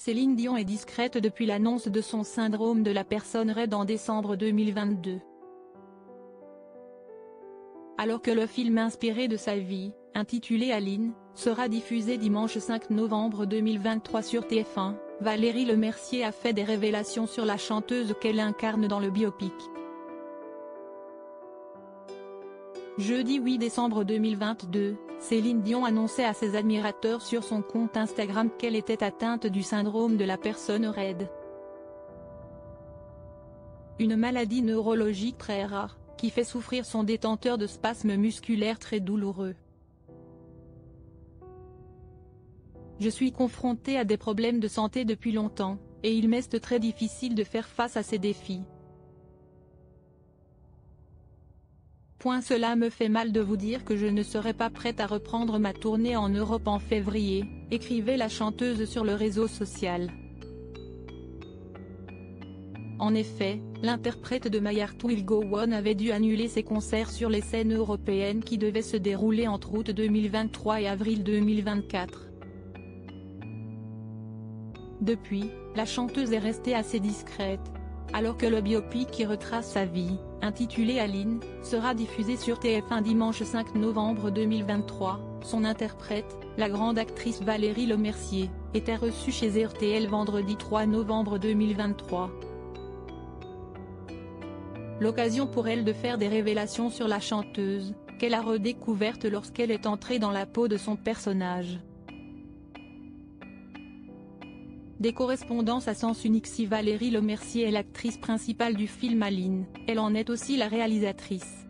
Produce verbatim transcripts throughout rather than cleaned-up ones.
Céline Dion est discrète depuis l'annonce de son syndrome de la personne raide en décembre deux mille vingt-deux. Alors que le film inspiré de sa vie, intitulé Aline, sera diffusé dimanche cinq novembre deux mille vingt-trois sur T F un, Valérie Lemercier a fait des révélations sur la chanteuse qu'elle incarne dans le biopic. Jeudi huit décembre deux mille vingt-deux, Céline Dion annonçait à ses admirateurs sur son compte Instagram qu'elle était atteinte du syndrome de la personne raide. Une maladie neurologique très rare, qui fait souffrir son détenteur de spasmes musculaires très douloureux. Je suis confrontée à des problèmes de santé depuis longtemps, et il m'est très difficile de faire face à ces défis. Point cela me fait mal de vous dire que je ne serai pas prête à reprendre ma tournée en Europe en février, écrivait la chanteuse sur le réseau social. En effet, l'interprète de My Heart Will Go On avait dû annuler ses concerts sur les scènes européennes qui devaient se dérouler entre août deux mille vingt-trois et avril deux mille vingt-quatre. Depuis, la chanteuse est restée assez discrète. Alors que le biopic qui retrace sa vie, intitulé Aline, sera diffusé sur T F un dimanche cinq novembre deux mille vingt-trois, son interprète, la grande actrice Valérie Lemercier, était reçue chez R T L vendredi trois novembre deux mille vingt-trois. L'occasion pour elle de faire des révélations sur la chanteuse, qu'elle a redécouverte lorsqu'elle est entrée dans la peau de son personnage. Des correspondances à sens unique. Si Valérie Lemercier est l'actrice principale du film Aline, elle en est aussi la réalisatrice.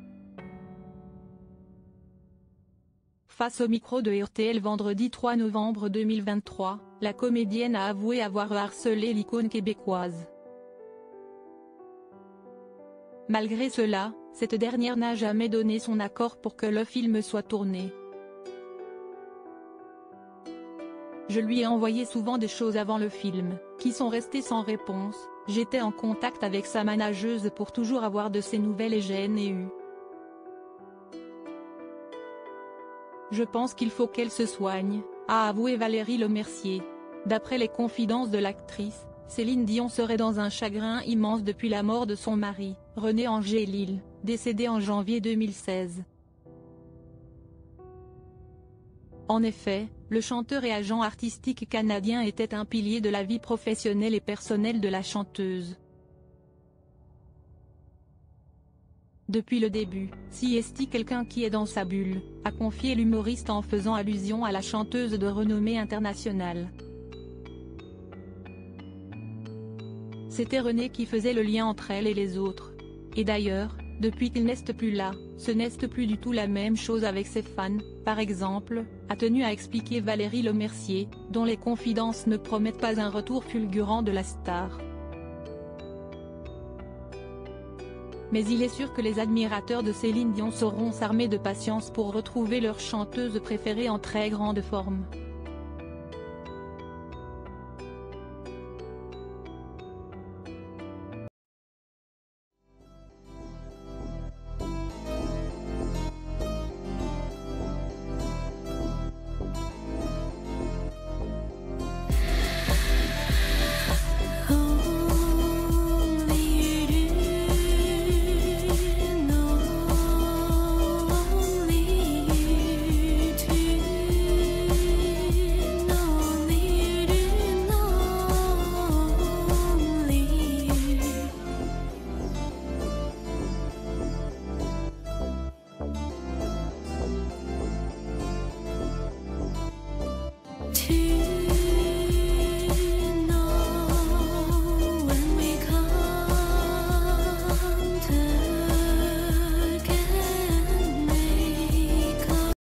Face au micro de R T L vendredi trois novembre deux mille vingt-trois, la comédienne a avoué avoir harcelé l'icône québécoise. Malgré cela, cette dernière n'a jamais donné son accord pour que le film soit tourné. Je lui ai envoyé souvent des choses avant le film, qui sont restées sans réponse. J'étais en contact avec sa manageuse pour toujours avoir de ses nouvelles et j'ai eu. Je pense qu'il faut qu'elle se soigne, a avoué Valérie Lemercier. D'après les confidences de l'actrice, Céline Dion serait dans un chagrin immense depuis la mort de son mari, René Angélil, décédé en janvier deux mille seize. En effet, le chanteur et agent artistique canadien était un pilier de la vie professionnelle et personnelle de la chanteuse. Depuis le début, si est quelqu'un qui est dans sa bulle, a confié l'humoriste en faisant allusion à la chanteuse de renommée internationale. C'était René qui faisait le lien entre elle et les autres. Et d'ailleurs, depuis qu'il n'est plus là, ce n'est plus du tout la même chose avec ses fans, par exemple, a tenu à expliquer Valérie Lemercier, dont les confidences ne promettent pas un retour fulgurant de la star. Mais il est sûr que les admirateurs de Céline Dion sauront s'armer de patience pour retrouver leur chanteuse préférée en très grande forme.